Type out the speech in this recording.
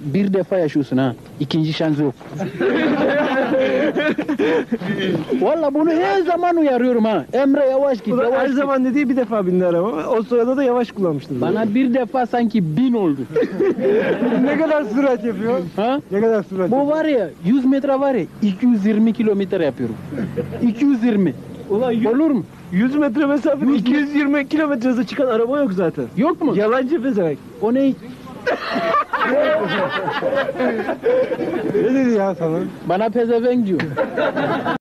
Bir defa yaşıyorsun ha. İkinci şans yok. Valla bunu her zaman uyarıyorum ha. Emre yavaş git, Bu da yavaş her git. zaman dediği bir defa bindi araba. O sırada da yavaş kullanmıştır. Bana bir defa sanki 1000 oldu. Ne kadar sürat yapıyor? Ha? Ne kadar sürat Bu var ya 100 metre var ya 220 kilometre yapıyorum. 220. Ulan Olur mu? 100 metre mesafede 220 kilometre hızı çıkan araba yok zaten. Yok mu? Yalancı pezevenk. O ne? Ne dedi ya sana? Bana pezevenk diyor.